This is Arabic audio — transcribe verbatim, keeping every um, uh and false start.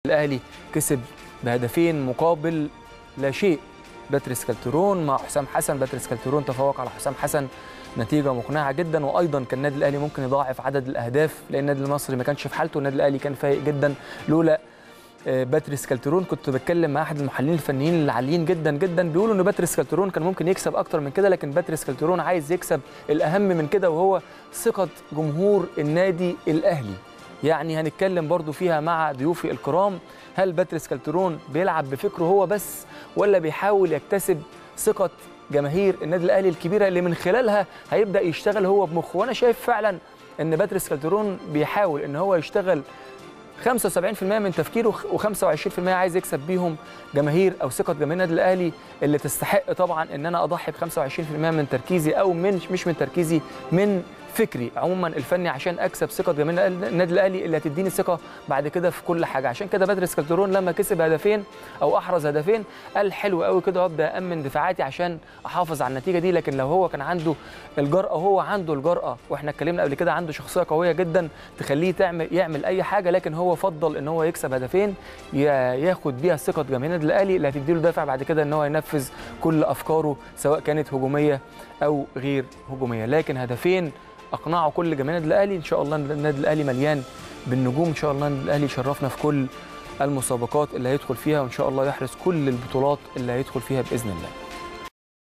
الأهلي كسب بهدفين مقابل لا شيء. باتريس كالترون مع حسام حسن، باتريس كالترون تفوق على حسام حسن نتيجة مقنعة جدا، وأيضا كان النادي الأهلي ممكن يضاعف عدد الأهداف لأن النادي المصري ما كانش في حالته، النادي الأهلي كان فايق جدا لولا باتريس كالترون. كنت بتكلم مع أحد المحللين الفنيين العاليين جدا جدا بيقولوا إن باتريس كالترون كان ممكن يكسب أكتر من كده، لكن باتريس كالترون عايز يكسب الأهم من كده وهو ثقة جمهور النادي الأهلي. يعني هنتكلم برضو فيها مع ضيوفي الكرام، هل باتريس كالترون بيلعب بفكره هو بس ولا بيحاول يكتسب ثقة جماهير النادي الأهلي الكبيرة اللي من خلالها هيبدأ يشتغل هو بمخه؟ وأنا شايف فعلا إن باتريس كالترون بيحاول إن هو يشتغل خمسة وسبعين بالمئة من تفكيره وخمسة وعشرين بالمئة عايز يكسب بيهم جماهير أو ثقة جماهير النادي الأهلي اللي تستحق طبعا إن أنا أضحي ب خمسة وعشرين بالمئة من تركيزي أو من مش من تركيزي من فكري عموما الفني عشان اكسب ثقه جماهير النادي الاهلي اللي هتديني ثقه بعد كده في كل حاجه. عشان كده باتريس كالترون لما كسب هدفين او احرز هدفين قال حلو قوي كده وابدا امن دفاعاتي عشان احافظ على النتيجه دي. لكن لو هو كان عنده الجرأه، وهو عنده الجرأه واحنا اتكلمنا قبل كده، عنده شخصيه قويه جدا تخليه تعمل يعمل اي حاجه، لكن هو فضل ان هو يكسب هدفين ياخد بيها ثقه جماهير النادي الاهلي اللي هتديله دافع بعد كده ان هو ينفذ كل افكاره سواء كانت هجوميه او غير هجوميه. لكن هدفين اقنعوا كل جماهير النادي الاهلي. ان شاء الله النادي الاهلي مليان بالنجوم، ان شاء الله النادي الاهلي يشرفنا في كل المسابقات اللي هيدخل فيها، وان شاء الله يحرز كل البطولات اللي هيدخل فيها باذن الله.